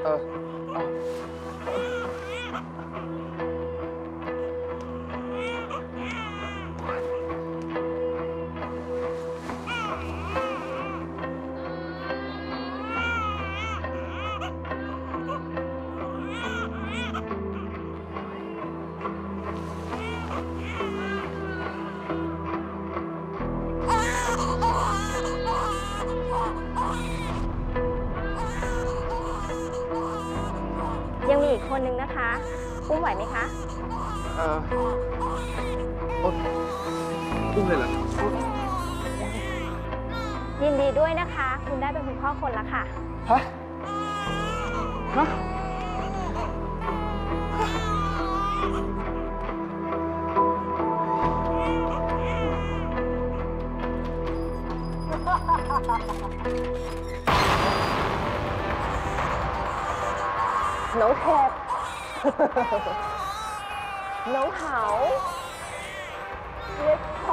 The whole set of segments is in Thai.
ยังมีอีกคนนึงนะคะอุ้มไหวไหมคะอุ้มเลยเหรอยินดีด้วยนะคะคุณได้เป็นคุณพ่อคนละค่ะฮะน้องแคบน้องเหาเรียกพ่อ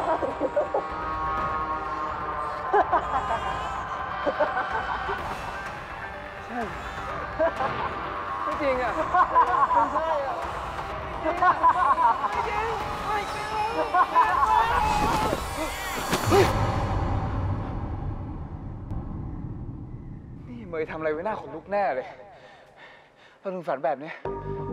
ใช่ไม่จริงอ่ะไม่ใช่อ่ะไม่จริงไม่จริงนี่เมย์ทำอะไรไว้หน้าขนลุกแน่เลยเราถึงฝันแบบนี้